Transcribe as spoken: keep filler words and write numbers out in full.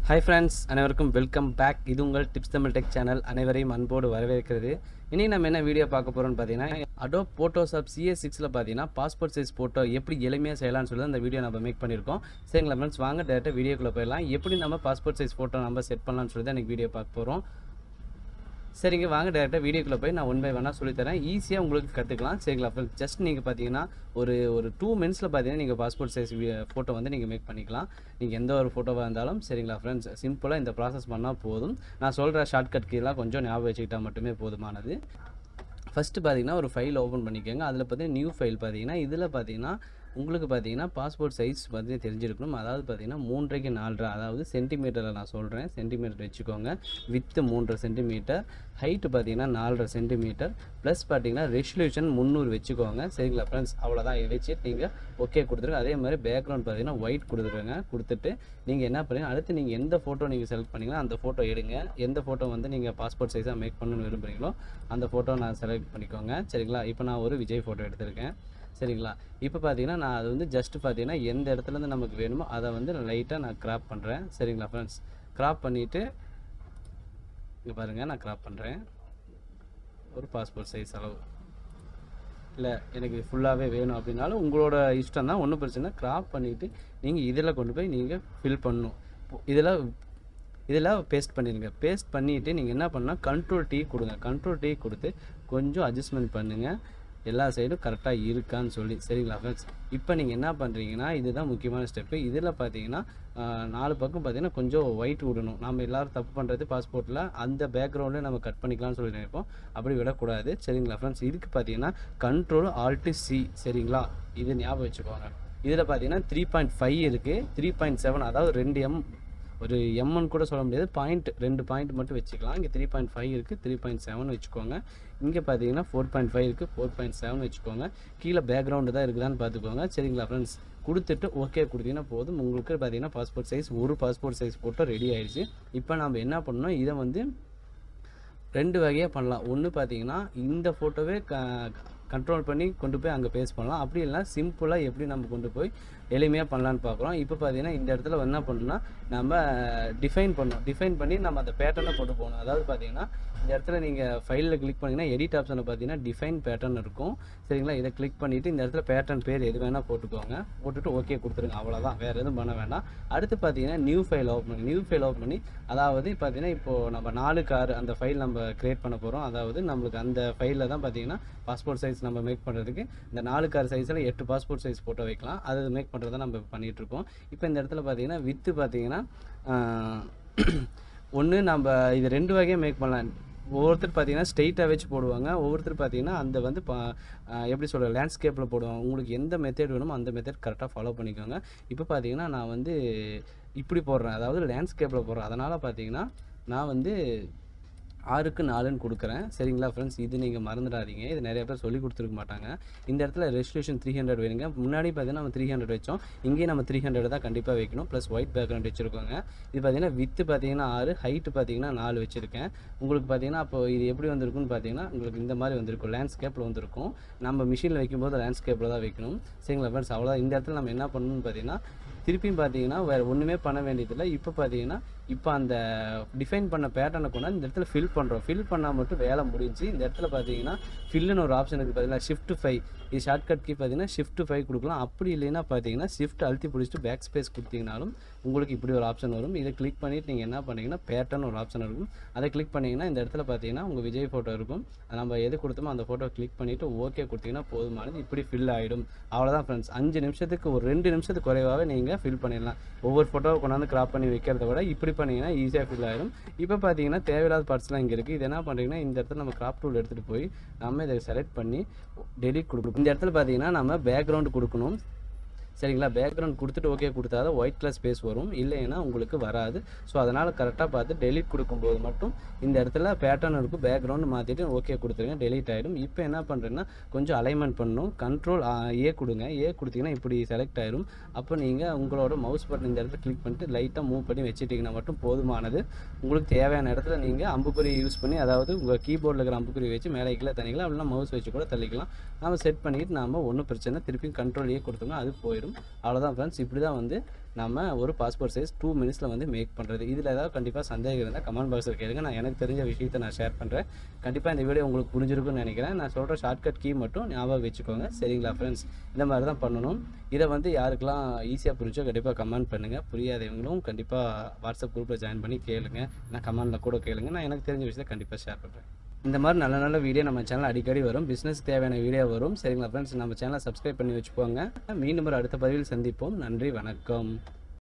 Hi friends, அனைவருக்கும் welcome back. இது உங்கள் டிப்ஸ் தமிழ் டெக் சேனல். அனைவரையும் அன்போடு வரவேற்கிறது. இனி நம்ம என்ன வீடியோ பார்க்க போறோம்னு பார்த்தீங்கன்னா, Adobe Photoshop C S six ல பார்த்தீங்கன்னா பாஸ்போர்ட் சைஸ் ஃபோட்டோ எப்படி எளிமையாக செய்யலாம்னு சொல்லி அந்த வீடியோ நம்ம மேக் பண்ணியிருக்கோம். சரிங்களா ஃப்ரெண்ட்ஸ், வாங்க டேரெக்டாக வீடியோக்குள்ளே போயிடலாம். எப்படி நம்ம பாஸ்போர்ட் சைஸ் ஃபோட்டோ நம்ம செட் பண்ணலாம்னு சொல்லி தான் இன்றைக்கி வீடியோ பார்க்க போகிறோம். சரிங்க, வாங்க டேரெக்டாக வீடியோக்குள்ளே போய் நான் ஒன் பை ஒன்னாக சொல்லித்தரேன். ஈஸியாக உங்களுக்கு கற்றுக்கலாம். சரிங்களா ஃப்ரெண்ட்ஸ், ஜஸ்ட் நீங்கள் பார்த்தீங்கன்னா ஒரு ஒரு டூ மினிட்ஸில் பார்த்தீங்கன்னா நீங்கள் பாஸ்போர்ட் சைஸ் ஃபோட்டோ வந்து நீங்கள் மேக் பண்ணிக்கலாம். நீங்கள் எந்த ஒரு ஃபோட்டோவாக இருந்தாலும் சரிங்களா ஃப்ரெண்ட்ஸ், சிம்பிளாக இந்த ப்ராசஸ் பண்ணால் போதும். நான் சொல்கிற ஷார்ட்கட் கீழே கொஞ்சம் ஞாபகம் வச்சுக்கிட்டால் மட்டுமே போதுமானது. ஃபஸ்ட்டு பார்த்தீங்கன்னா ஒரு ஃபைல் ஓப்பன் பண்ணிக்கோங்க. அதில் பார்த்தீங்கன்னா நியூ ஃபைல் பார்த்தீங்கன்னா இதில் பார்த்தீங்கன்னா உங்களுக்கு பார்த்தீங்கன்னா பாஸ்போர்ட் சைஸ் வந்து தெரிஞ்சிருக்கணும். அதாவது பார்த்தீங்கன்னா மூன்றைக்கு நாலரை, அதாவது சென்டிமீட்டரில் நான் சொல்கிறேன், சென்டிமீட்டர் வச்சுக்கோங்க. வித்து மூன்றரை சென்டிமீட்டர், ஹைட்டு பார்த்தீங்கன்னா நாலரை சென்டிமீட்டர், ப்ளஸ் பார்த்தீங்கன்னா ரெசல்யூஷன் முந்நூறு வச்சுக்கோங்க. சரிங்களா ஃப்ரெண்ட்ஸ், அவ்வளோதான். இதை வச்சுட்டு நீங்கள் ஓகே கொடுத்துருங்க. அதே மாதிரி பேக்ரவுண்ட் பார்த்தீங்கன்னா ஒயிட் கொடுத்துருங்க. கொடுத்துட்டு நீங்கள் என்ன பண்ணுங்க, அடுத்து நீங்கள் எந்த ஃபோட்டோ நீங்கள் செலக்ட் பண்ணிங்களோ அந்த ஃபோட்டோ எடுங்க. எந்த ஃபோட்டோ வந்து நீங்கள் பாஸ்போர்ட் சைஸாக மேக் பண்ணணும்னு விரும்புகிறீங்களோ அந்த ஃபோட்டோ நான் செலக்ட் பண்ணிக்கோங்க. சரிங்களா, இப்போ நான் ஒரு விஜய் ஃபோட்டோ எடுத்திருக்கேன். சரிங்களா, இப்போ பார்த்தீங்கன்னா நான் அது வந்து ஜஸ்ட்டு பார்த்தீங்கன்னா எந்த இடத்துலேருந்து நமக்கு வேணுமோ அதை வந்து லைட்டாக நான் கிராப் பண்ணுறேன். சரிங்களா ஃப்ரெண்ட்ஸ், கிராப் பண்ணிவிட்டு இங்கே பாருங்கள், நான் கிராப் பண்ணுறேன் ஒரு பாஸ்போர்ட் சைஸ் அளவு. இல்லை எனக்கு ஃபுல்லாகவே வேணும் அப்படின்னாலும் உங்களோட இஷ்டம் தான், ஒன்றும் பிரச்சனை. கிராப் பண்ணிவிட்டு நீங்கள் இதில் கொண்டு போய் நீங்கள் ஃபில் பண்ணணும். இதில் இதில் பேஸ்ட் பண்ணிடுங்க. பேஸ்ட் பண்ணிவிட்டு நீங்கள் என்ன பண்ணால் கண்ட்ரோல் டீ கொடுங்க. கண்ட்ரோல் டீ கொடுத்து கொஞ்சம் அட்ஜஸ்ட்மெண்ட் பண்ணுங்கள், எல்லா சைடும் கரெக்டாக இருக்கான்னு சொல்லி. சரிங்களா ஃப்ரெண்ட்ஸ், இப்போ நீங்கள் என்ன பண்ணுறீங்கன்னா இதுதான் முக்கியமான ஸ்டெப்பு. இதில் பார்த்தீங்கன்னா நாலு பக்கம் பார்த்தீங்கன்னா கொஞ்சம் ஒயிட் விடணும். நம்ம எல்லோரும் தப்பு பண்ணுறது பாஸ்போர்ட்டில் அந்த பேக்ரவுண்டில் நம்ம கட் பண்ணிக்கலாம்னு சொல்லி நினைப்போம். அப்படி விடக்கூடாது. சரிங்களா ஃப்ரெண்ட்ஸ், இதுக்கு பார்த்தீங்கன்னா கண்ட்ரோல் ஆல்ட்டு சி. சரிங்களா, இது ஞாபகம் வச்சுக்கோங்க. இதில் பார்த்தீங்கன்னா த்ரீ பாயிண்ட் ஃபைவ் இருக்குது, த்ரீ பாயிண்ட் செவன், அதாவது ரெண்டு எம், ஒரு எம்என் கூட சொல்ல முடியாது, பாயிண்ட் ரெண்டு பாயிண்ட் மட்டும் வச்சுக்கலாம். இங்கே த்ரீ பாயிண்ட் ஃபைவ் இருக்குது, த்ரீ பாயிண்ட் செவன் வச்சுக்கோங்க. இங்கே பார்த்தீங்கன்னா ஃபோர் பாயிண்ட் ஃபைவ் இருக்குது, ஃபோர் பாயிண்ட் செவன் வச்சுக்கோங்க. கீழே பேக்ரவுண்டு தான் இருக்குதான்னு பார்த்துக்கோங்க. சரிங்களா ஃப்ரெண்ட்ஸ், கொடுத்துட்டு ஓகே கொடுத்தீங்கன்னா போதும். உங்களுக்கு பார்த்தீங்கன்னா பாஸ்போர்ட் சைஸ் ஒரு பாஸ்போர்ட் சைஸ் ஃபோட்டோ ரெடி ஆயிடுச்சு. இப்போ நம்ம என்ன பண்ணணும், இதை வந்து ரெண்டு வகையாக பண்ணலாம். ஒன்று பார்த்தீங்கன்னா இந்த ஃபோட்டோவே க கண்ட்ரோல் பண்ணி கொண்டு போய் அங்கே பேஸ்ட் பண்ணலாம். அப்படி இல்லைனா சிம்பிளாக எப்படி நம்ம கொண்டு போய் எளிமையாக பண்ணலான்னு பார்க்குறோம். இப்போ பார்த்தீங்கன்னா இந்த இடத்துல என்ன பண்ணணும்னா நம்ம டிஃபைன் பண்ணணும். டிஃபைன் பண்ணி நம்ம அந்த பேட்டர்னை கொண்டு போகணும். அதாவது பார்த்தீங்கன்னா இந்த இடத்துல நீங்கள் ஃபைலில் கிளிக் பண்ணிங்கன்னா எடிட் ஆப்ஷனில் பார்த்தீங்கன்னா டிஃபைன் பேட்டர்ன் இருக்கும். சரிங்களா, இதை கிளிக் பண்ணிவிட்டு இந்த இடத்துல பேட்டர்ன் பேர் எது வேணால் போட்டுக்கோங்க. போட்டுட்டு ஓகே கொடுத்துருங்க. அவ்வளோதான், வேறு எதுவும் பண்ண வேண்டாம். அடுத்து பார்த்தீங்கன்னா நியூ ஃபைல் ஓப்பன் பண்ணி நியூ ஃபைல் ஓப்பன் பண்ணி அதாவது பார்த்தீங்கன்னா இப்போது நம்ம நாலு கார் அந்த ஃபைல் நம்ம க்ரியேட் பண்ண போகிறோம். அதாவது நம்மளுக்கு அந்த ஃபைலில் தான் பார்த்தீங்கன்னா பாஸ்போர்ட் சைஸ் நம்ம மேக் பண்ணுறதுக்கு இந்த நாலு கார் சைஸில் எட்டு பாஸ்போர்ட் சைஸ் ஃபோட்டோ வைக்கலாம். அது மேக் பண்ணுறதை நம்ம பண்ணிகிட்ருக்கோம். இப்போ இந்த இடத்துல பார்த்தீங்கன்னா வித்து பார்த்தீங்கன்னா ஒன்று நம்ம இது ரெண்டு வகையாக மேக் பண்ணலாம். ஒவ்வொருத்தர் பார்த்தீங்கன்னா ஸ்ட்ரெயிட்டாக வச்சு போடுவாங்க, ஒவ்வொருத்தர் பார்த்தீங்கன்னா அந்த வந்து பா எப்படி சொல்கிற லேண்ட்ஸ்கேப்பில் போடுவாங்க. உங்களுக்கு எந்த மெத்தட் வேணுமோ அந்த மெத்தட் கரெக்டாக ஃபாலோ பண்ணிக்கோங்க. இப்போ பார்த்தீங்கன்னா நான் வந்து இப்படி போடுறேன், அதாவது லேண்ட்ஸ்கேப்பில் போடுறேன். அதனால் பார்த்தீங்கன்னா நான் வந்து ஆறுக்கு நாலுன்னு கொடுக்குறேன். சரிங்களா ஃப்ரெண்ட்ஸ், இது நீங்கள் மறந்துடாதீங்க. இது நிறைய பேர் சொல்லி கொடுத்துருக்க மாட்டாங்க. இந்த இடத்துல ரெசல்யூஷன் த்ரீ ஹண்ட்ரட் வேணுங்க. முன்னாடி பார்த்தீங்கன்னா நம்ம த்ரீ ஹண்ட்ரட் வச்சோம், இங்கேயும் நம்ம த்ரீ ஹண்ட்ரட் தான் கண்டிப்பாக வைக்கணும். ப்ளஸ் ஒயிட் பேக்ரவுண்ட் வச்சுருக்கோங்க. இது பார்த்தீங்கன்னா வித்து பார்த்தீங்கன்னா ஆறு, ஹைட்டு பார்த்தீங்கன்னா நாலு வச்சுருக்கேன். உங்களுக்கு பார்த்தீங்கன்னா அப்போ இது எப்படி வந்திருக்குன்னு பார்த்தீங்கன்னா உங்களுக்கு இந்த மாதிரி வந்திருக்கும், லேண்ட்ஸ்கேப்பில் வந்திருக்கும். நம்ம மிஷினில் வைக்கும்போது லேண்ட்ஸ்கேப்பில் தான் வைக்கணும். சரிங்களா ஃப்ரெண்ட்ஸ், அவ்வளோதான். இந்த இடத்துல நம்ம என்ன பண்ணணும்னு பார்த்தீங்கன்னா திருப்பியும் பார்த்தீங்கன்னா வேறு ஒன்றுமே பண்ண வேண்டியதில்லை. இப்போ பார்த்தீங்கன்னா இப்போ அந்த டிஃபைன் பண்ண பேட்டர்னை கொண்டாந்து இந்த இடத்துல ஃபில் பண்ணுறோம். ஃபில் பண்ணால் மட்டும் வேலை முடிஞ்சு. இந்த இடத்துல பார்த்தீங்கன்னா ஃபில்லுன்னு ஒரு ஆப்ஷன் இருக்குது பார்த்தீங்கன்னா, ஷிஃப்ட் ஃபைவ். இது ஷார்ட்கட் கீ பார்த்தீங்கன்னா ஷிஃப்ட் ஃபைவ் கொடுக்கலாம். அப்படி இல்லைன்னா பார்த்தீங்கன்னா ஷிஃப்ட் அழுத்தி பிடிச்சிட்டு பேக் ஸ்பேஸ் கொடுத்தீங்கனாலும் உங்களுக்கு இப்படி ஒரு ஆப்ஷன் வரும். இதை கிளிக் பண்ணிவிட்டு நீங்கள் என்ன பண்ணிங்கன்னா பேட்டர்ன் ஒரு ஆப்ஷன் இருக்கும், அதை கிளிக் பண்ணிங்கன்னா இந்த இடத்துல பார்த்தீங்கன்னா உங்கள் விஜய் ஃபோட்டோ இருக்கும். நம்ம எது கொடுத்தோமோ அந்த ஃபோட்டோ கிளிக் பண்ணிவிட்டு ஓகே கொடுத்தீங்கன்னா போதுமானது. இப்படி ஃபில் ஆகிடும். அவ்வளோதான் ஃப்ரெண்ட்ஸ், அஞ்சு நிமிஷத்துக்கு ஒரு ரெண்டு நிமிஷத்துக்கு குறைவாகவே நீங்கள் ஃபில் பண்ணிடலாம். ஒவ்வொரு ஃபோட்டோவை கொண்டாந்து கிராப் பண்ணி வைக்கிறத விட இப்படி பண்ணிங்கன்னா ஈஸியாக ஃபில் ஆகிடும். இப்போ பார்த்தீங்கன்னா தேவையில்லாத பார்ட்ஸ்லாம் இங்கே இருக்குது. இது என்ன பண்ணுறீங்கன்னா இந்த இடத்துல நம்ம கிராப் டூல் எடுத்துகிட்டு போய் நம்ம இதை செலக்ட் பண்ணி டெலிட் கொடுக்கணும். இந்த இடத்துல பார்த்தீங்கன்னா நம்ம பேக்ரவுண்டு கொடுக்கணும். சரிங்களா, பேக்ரவுண்ட் கொடுத்துட்டு ஓகே கொடுத்தா தான் ஒயிட் கலர் ஸ்பேஸ் வரும், இல்லைன்னா உங்களுக்கு வராது. ஸோ அதனால் கரெக்டாக பார்த்து டெலிட் கொடுக்கும்போது மட்டும் இந்த இடத்துல பேட்டர்ன் இருக்கும், பேக்ரவுண்டு மாற்றிட்டு ஓகே கொடுத்துருங்க, டெலிட் ஆகிடும். இப்போ என்ன பண்ணுறேன்னா கொஞ்சம் அலைன்மெண்ட் பண்ணணும். கண்ட்ரோல் ஏ கொடுங்க. ஏ கொடுத்தீங்கன்னா இப்படி செலக்ட் ஆயிடும். அப்போ நீங்கள் உங்களோட மவுஸ் பட்டன் இந்த இடத்துல கிளிக் பண்ணிட்டு லைட்டாக மூவ் பண்ணி வச்சுட்டிங்கன்னா மட்டும் போதுமானது. உங்களுக்கு தேவையான இடத்துல நீங்கள் அம்புக்குறி யூஸ் பண்ணி, அதாவது உங்கள் கீபோர்டில் இருக்கிற அம்புக்குறி வச்சு மேலே கீழே தள்ளிக்கலாம், அப்படின்னா மவுஸ் வச்சு கூட தள்ளிக்கலாம். நம்ம செட் பண்ணிவிட்டு நாம் ஒன்றும் பிரச்சனை திருப்பி கண்ட்ரோல் ஏ கொடுத்தோம்னா அது போயிடும். போயிடும். அவ்வளோதான் ஃப்ரெண்ட்ஸ். இப்படி தான் வந்து நம்ம ஒரு பாஸ்போர்ட் சைஸ் டூ மினிட்ஸில் வந்து மேக் பண்ணுறது. இதில் ஏதாவது கண்டிப்பாக சந்தேகம் இருந்தால் கமெண்ட் பாக்ஸில் கேளுங்க. நான் எனக்கு தெரிஞ்ச விஷயத்தை நான் ஷேர் பண்ணுறேன். கண்டிப்பாக இந்த வீடியோ உங்களுக்கு புரிஞ்சிருக்குன்னு நினைக்கிறேன். நான் சொல்கிற ஷார்ட்கட் கீ மட்டும் ஞாபகம் வச்சுக்கோங்க. சரிங்களா ஃப்ரெண்ட்ஸ்? இந்த மாதிரி தான் பண்ணணும். இதை வந்து யாருக்கெல்லாம் ஈஸியாக புரிஞ்சோ கண்டிப்பாக கமெண்ட் பண்ணுங்கள். புரியாதவங்களும் கண்டிப்பாக வாட்ஸ்அப் குரூப்பில் ஜாயின் பண்ணி கேளுங்க. நான் கமெண்டில் கூட கேளுங்க. நான் எனக்கு தெரிஞ்ச விஷயத்தை கண்டிப்பாக ஷேர் பண்ணுறேன். இந்த மாதிரி நல்ல நல்ல வீடியோ நம்ம சேனல் அடிக்கடி வரும். பிஸ்னஸ்க்கு தேவையான வீடியோ வரும். சரிங்களா ஃப்ரெண்ட்ஸ்? நம்ம சேனலை சப்ஸ்கிரைப் பண்ணி வச்சுக்கோங்க. மீண்டும் ஒரு அடுத்த பதிவில் சந்திப்போம். நன்றி, வணக்கம்.